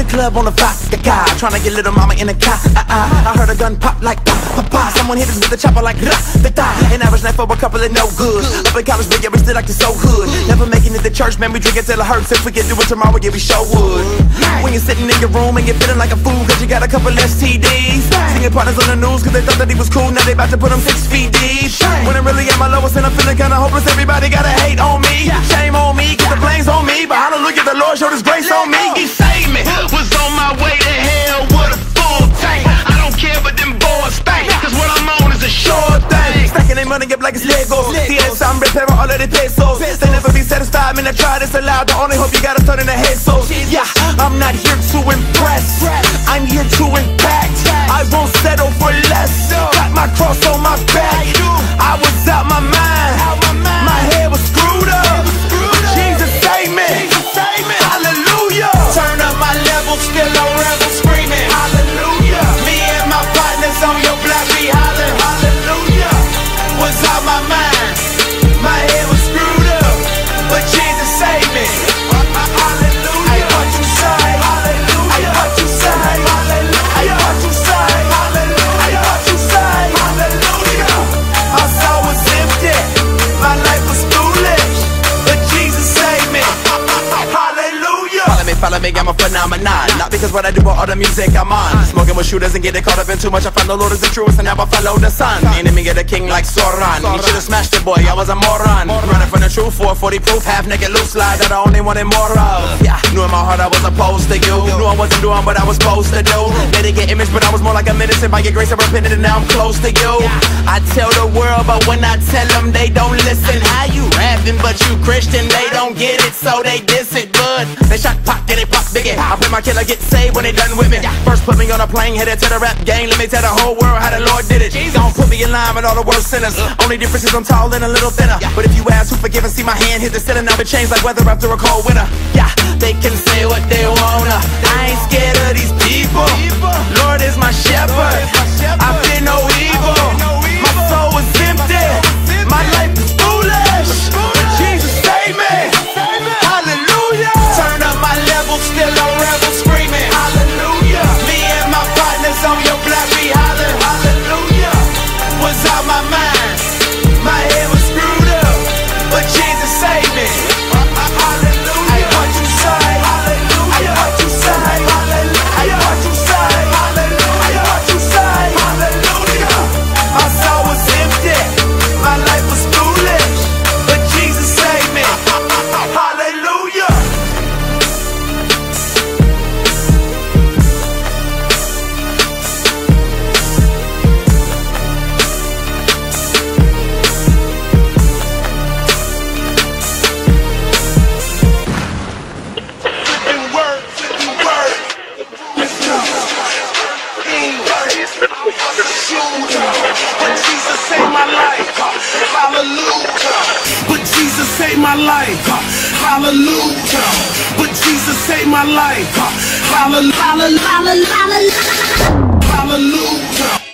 club on the vodka guy, trying to get little mama in a car. I heard a gun pop like pop, pop, pop. Someone hit us with a chopper like da, da, da. An average night for a couple of no good. Up in college, but yeah, we still like the so hood. Never making it to church, man, we drink it till it hurts. If we can do it tomorrow, yeah, we sure would. When you're sitting in your room and you're feeling like a fool cause you got a couple STDs, singing partners on the news cause they thought that he was cool. Now they about to put him 6 feet deep. When I'm really at my lowest and I'm feeling kinda hopeless, everybody gotta hate on me. Shame on me, cause the blame's on me. But hallelujah, the Lord showed his grace on me. He saved me, was on my way to hell with a full tank. I don't care but them boys stank, cause what I'm on is a sure thing. Stacking their money up like it's Legos. Yes, I'm repairing all of the pesos. They never be satisfied, man, I try this aloud. The only hope you gotta start in the head, so yeah, I'm not here to impress, I'm here to impact. I won't settle for less. Got my cross on my back. I was out my mind, my head was screwed up. Jesus saved me, hallelujah. Turn up my level, still on rebel screaming, hallelujah. Me and my partners on your block be hollering, hallelujah. Was out my mind, my head was screwed up, but Jesus saved me, hallelujah. Ay, what you say, hallelujah. Ay, what you say, hallelujah. Ay, what you say, hallelujah. Ay, what you say, hallelujah. My soul was empty, my life was foolish, but Jesus saved me, hallelujah. Follow me, I'm a phenomenon. Not because what I do, but all the music I'm on. Smoking with shooters and getting caught up in too much. I found the Lord is the truest, and now I follow the sun. Enemy get a king like Sauron. He should've smashed it, boy, I was a moron. Running from the truth, 440 proof, half naked loose slide that I only wanted more of. Yeah, knew in my heart I was opposed to you. Knew I wasn't doing what I was supposed to do. They didn't get image, but I was more like a medicine. By your grace I repented, and now I'm close to you. I tell the world, but when I tell them, they don't listen. How you rapping, but you Christian? They don't get it, so they diss it. But they shot pop, then they pop biggie. I pray my killer get saved when they done with me. First put me on a plane, headed to the rap game. Let me tell the whole world how the Lord did it. Don't put me in line with all the worst sinners. Only difference is I'm tall and a little thinner. But if you ask who forgive and see my hand hit the ceiling, now it changed like weather after a cold winter. Yeah, they can say what they wanna. I ain't scared of these people. Lord is my shepherd, I fear no evil. My soul is empty, my life is foolish, but Jesus saved me, hallelujah. Turn up my level, still on rebel screaming, hallelujah. Me and my partners on your block be hollering, hallelujah. Was out my mind, my head was screwed up, but Jesus saved me, hallelujah. Ay, what you say, hallelujah. Ay, what you say, hallelujah. Ay, what you say, hallelujah. Ay, what you say, hallelujah. My soul was empty, my life was foolish, but Jesus saved me, hallelujah. But Jesus saved my life, hallelujah. But Jesus saved my life, hallelujah. But Jesus saved my life, hallelujah.